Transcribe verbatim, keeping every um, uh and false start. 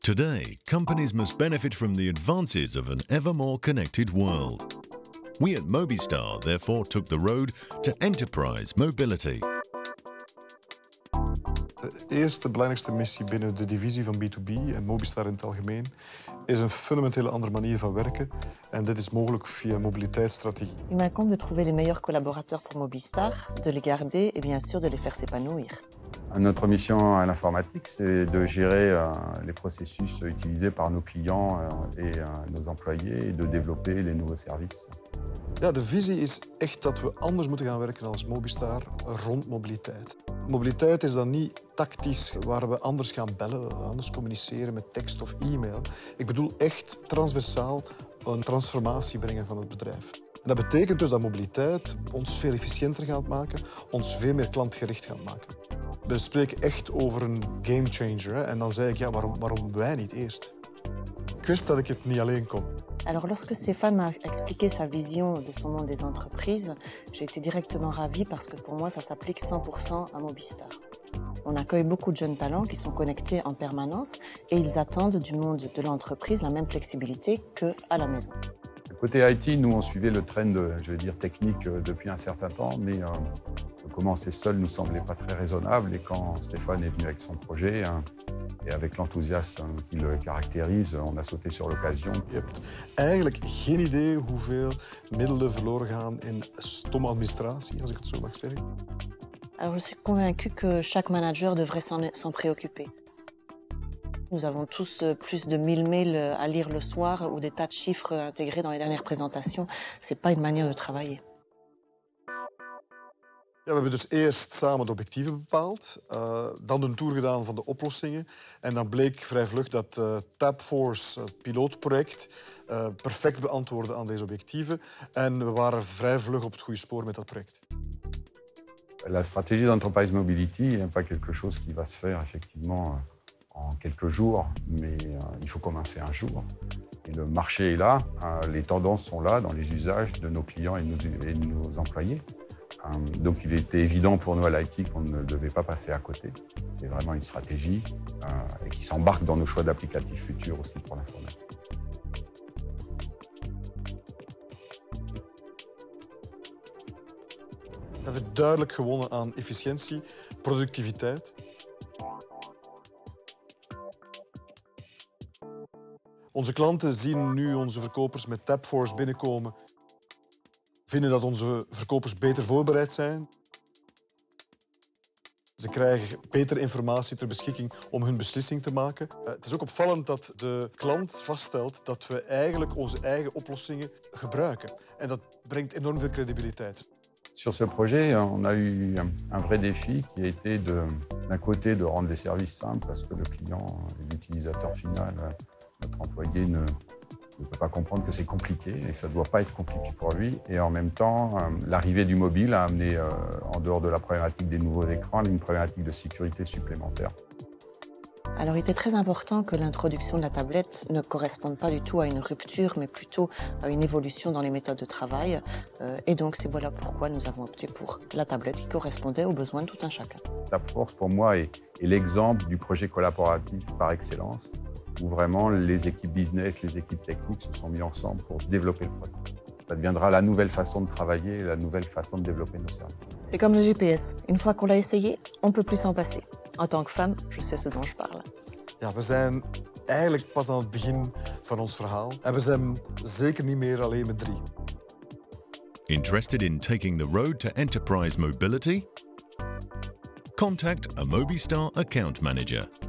Today, companies must benefit from the advances of an ever more connected world. We at Mobistar therefore took the road to enterprise mobility. De eerste belangrijkste missie binnen de divisie van B twee B en Mobistar in het algemeen is een fundamentele andere manier van werken. En dit is mogelijk via mobiliteitsstrategie. Il m'incombe de trouver les meilleurs collaborateurs pour Mobistar, de les garder et bien sûr de les faire s'épanouir. Notre mission à l'informatique, c'est de gérer euh, les processus utilisés par nos clients euh, et euh, nos employés et de développer les nouveaux services. Ja, de visie is echt dat we anders moeten gaan werken als Mobistar rond mobiliteit. Mobiliteit is dan niet tactisch, waar we anders gaan bellen, anders communiceren met tekst of e-mail. Ik bedoel echt transversaal een transformatie brengen van het bedrijf. En dat betekent dus dat mobiliteit ons veel efficiënter gaat maken, ons veel meer klantgericht gaat maken. We spreken echt over een gamechanger. Hè? En dan zei ik, ja, waarom, waarom wij niet eerst? Ik wist dat ik het niet alleen kon. Alors lorsque Stéphane m'a expliqué sa vision de son monde des entreprises, j'ai été directement ravie parce que pour moi ça s'applique cent pour cent à Mobistar. On accueille beaucoup de jeunes talents qui sont connectés en permanence et ils attendent du monde de l'entreprise la même flexibilité qu'à la maison. Côté I T, nous on suivait le trend, je vais dire, technique depuis un certain temps, mais euh, commencer seul nous semblait pas très raisonnable. Et quand Stéphane est venu avec son projet, hein, et avec l'enthousiasme qui le caractérise, on a sauté sur l'occasion. Je hebt eigenlijk geen idee hoeveel middelen verloren gaan in stomme administratie, als ik het zo mag zeggen. Alors je suis convaincue que chaque manager devrait s'en préoccuper. Nous avons tous plus de mille mails à lire le soir ou des tas de chiffres intégrés dans les dernières présentations. C'est pas une manière de travailler. Ja, we hebben dus eerst samen de objectieven bepaald, uh, dan een tour gedaan van de oplossingen. En dan bleek vrij vlug dat uh, Tapforce, het pilootproject, uh, perfect beantwoordde aan deze objectieven. En we waren vrij vlug op het goede spoor met dat project. La stratégie d'enterprise mobility n'est pas quelque chose qui va se faire effectivement en quelques jours, mais euh, il faut commencer un jour. Et le marché est là, euh, les tendances sont là dans les usages de nos clients et de nos, et de nos employés. Euh, donc il était évident pour nous à l'I T qu'on ne devait pas passer à côté. C'est vraiment une stratégie euh, et qui s'embarque dans nos choix d'applicatifs futurs aussi pour l'informatique. We hebben duidelijk gewonnen aan efficiëntie, productiviteit. Onze klanten zien nu onze verkopers met Tapforce binnenkomen, vinden dat onze verkopers beter voorbereid zijn. Ze krijgen betere informatie ter beschikking om hun beslissing te maken. Het is ook opvallend dat de klant vaststelt dat we eigenlijk onze eigen oplossingen gebruiken. En dat brengt enorm veel credibiliteit. Sur ce projet, on a eu un vrai défi qui a été d'un côté de rendre les services simples parce que le client, l'utilisateur final, notre employé ne, ne peut pas comprendre que c'est compliqué et ça ne doit pas être compliqué pour lui. Et en même temps, l'arrivée du mobile a amené, euh, en dehors de la problématique des nouveaux écrans, une problématique de sécurité supplémentaire. Alors il était très important que l'introduction de la tablette ne corresponde pas du tout à une rupture, mais plutôt à une évolution dans les méthodes de travail. Euh, et donc c'est voilà pourquoi nous avons opté pour la tablette qui correspondait aux besoins de tout un chacun. Tapforce, pour moi, est, est l'exemple du projet collaboratif par excellence, où vraiment les équipes business, les équipes techniques se sont mis ensemble pour développer le projet. Ça deviendra la nouvelle façon de travailler, la nouvelle façon de développer nos services. C'est comme le G P S. Une fois qu'on l'a essayé, on ne peut plus s'en passer. En tant que femme, je sais ce dont je parle. Ja, we zijn eigenlijk pas aan het begin van ons verhaal. En we zijn zeker niet meer alleen met drie. Interested in taking the road to enterprise mobility? Contact a Mobistar account manager.